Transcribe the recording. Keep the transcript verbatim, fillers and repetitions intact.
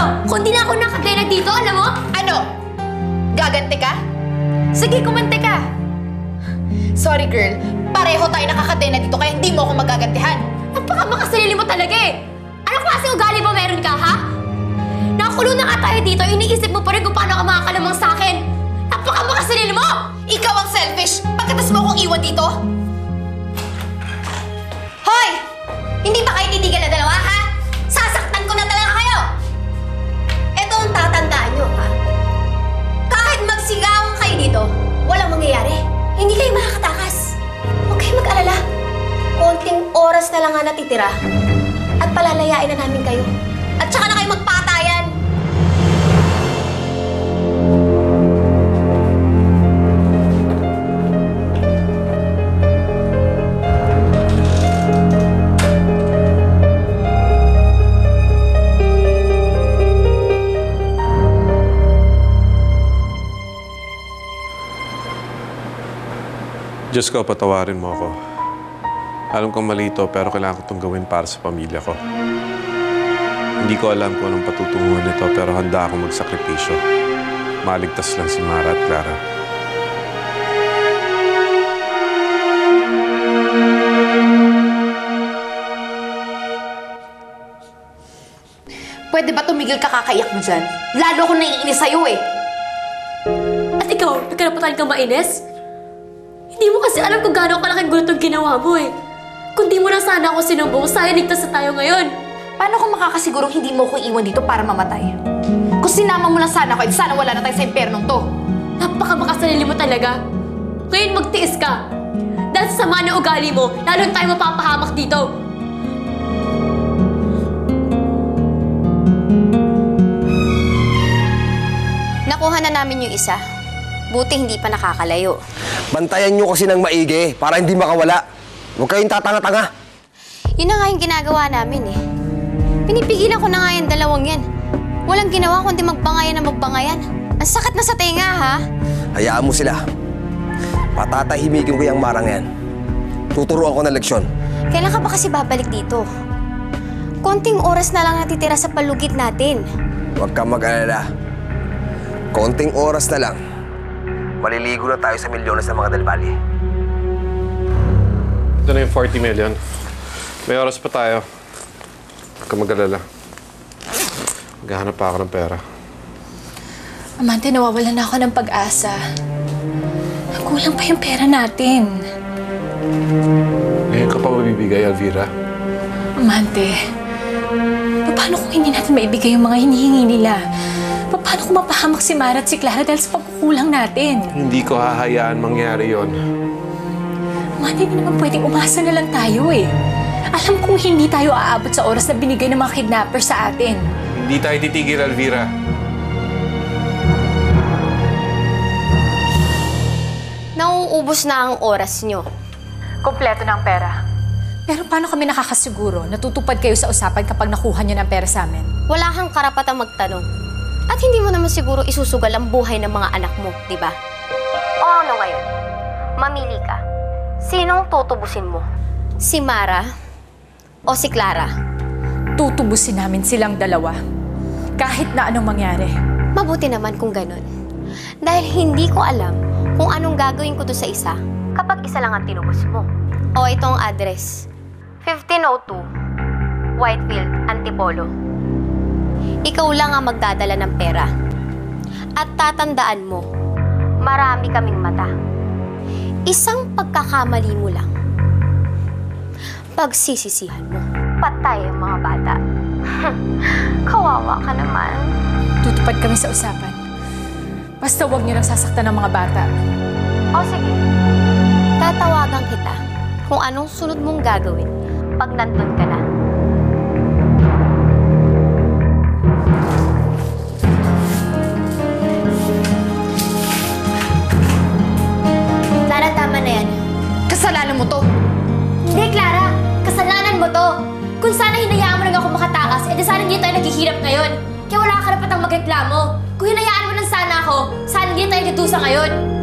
Ano? Kung di na ako nakagaya dito, alam mo? Ano? Gaganti ka? Sige, kumante ka. Sorry girl, pareho tayo nakakadena dito kaya hindi mo ako magagantihan. Napaka-makasalili mo talaga eh. Anong klase ugali ba meron ka, ha? Nakakulong na nga tayo dito, iniisip mo pa rin kung paano ka makakalamang sa akin. Napaka-makasalili mo! Ikaw ang selfish! Pagkatas mo akong iwan dito? Hoy! Hindi ba kayo titigil na dalawa, ha? Sasaktan ko na talaga kayo! Ito ang tatandaan nyo, ha? Kahit magsigawan kayo dito, walang mangyayari. Hindi kayo makakatakas. Huwag kayo mag-alala. Konting oras na lang nga natitira at palalayain na namin kayo. At saka na kayo magpatayan! Diyos ko, patawarin mo ako. Alam kong mali ito, pero kailangan ko itong gawin para sa pamilya ko. Hindi ko alam kung anong patutunguhan nito, pero handa akong magsakripisyo. Maligtas lang si Mara at Clara. Pwede ba tumigil ka kakaiyak mo dyan? Lalo akong naiinis sa'yo eh. At ikaw, nagkarapatan kang mainis? Hindi mo kasi alam kung gaano kalaking gulo itong ginawa mo eh. Kung di mo na sana ako sinumbong, sayang ligtas na tayo ngayon. Paano kung makakasigurong hindi mo ko iwan dito para mamatay? Kung sinama mo lang sana ako, edi sana wala na tayo sa impernong to. Napaka-makasalili mo talaga. Ngayon magtiis ka. Dahil sa sama ng ugali mo, lalo tayo mapapahamak dito. Nakuha na namin yung isa. Buti hindi pa nakakalayo. Bantayan nyo kasi ng maigi para hindi makawala. Huwag kayong tatanga-tanga. Yun na nga yung ginagawa namin eh. Pinipigilan ko na nga yung dalawang yan. Walang ginawa kundi magbangayan na magbangayan. Ang sakit na sa tenga, ha? Hayaan mo sila. Patatahimikin ko yung marang yan. Tuturuan ko ng leksyon. Kailan ka ba kasi babalik dito? Konting oras na lang natitira sa palugit natin. Huwag kang mag-alala. Konting oras na lang. Maliligo na tayo sa milyones ng mga Del Valle. Ito na yung forty million. May oras pa tayo. Huwag ka mag-alala. Maghahanap pa ako ng pera. Amante, nawawalan na ako ng pag-asa. Kulang pa yung pera natin. Ngayon ka pa mabibigay, Elvira? Amante, paano kung hindi natin maibigay yung mga hinihingi nila? Paano kung mapahamak si Mara at si Clara dahil sa pagkukulang natin? Hindi ko hahayaan mangyari yon. Amante, hindi naman pwedeng umasa na lang tayo eh. Alam kong hindi tayo aabot sa oras na binigay ng mga kidnapper sa atin. Hindi tayo titigil, Elvira. Nauubos na ang oras nyo. Kompleto ng pera. Pero paano kami nakakasiguro na tutupad kayo sa usapan kapag nakuha niyo ng pera sa amin? Wala kang karapatang magtanong. At hindi mo naman siguro isusugal ang buhay ng mga anak mo, di ba? O ano ngayon? Mamili ka. Sinong tutubusin mo? Si Mara o si Clara? Tutubusin namin silang dalawa. Kahit na anong mangyari. Mabuti naman kung ganun. Dahil hindi ko alam kung anong gagawin ko doon sa isa kapag isa lang ang tinubos mo. O itong address. fifteen oh two Whitefield, Antipolo. Ikaw lang ang magdadala ng pera. At tatandaan mo, marami kaming mata. Isang pagkakamali mo lang, pagsisisihan mo. Patay ang mga bata. Kawawa ka naman. Tutupad kami sa usapan. Basta huwag niyo lang sasaktan ng mga bata. O sige, tatawagan kita kung anong sunod mong gagawin pag nandun ka na. Clara, tama na yan. Kasalanan mo to. Hindi, Clara. Kasalanan mo to. Kung sana hinayaan mo lang ako makatakas, edi sana hindi tayo naghihirap ngayon. Kaya wala ka karapatang magreklamo. Kung hinayaan mo lang sana ako, sana hindi tayo natusa ngayon.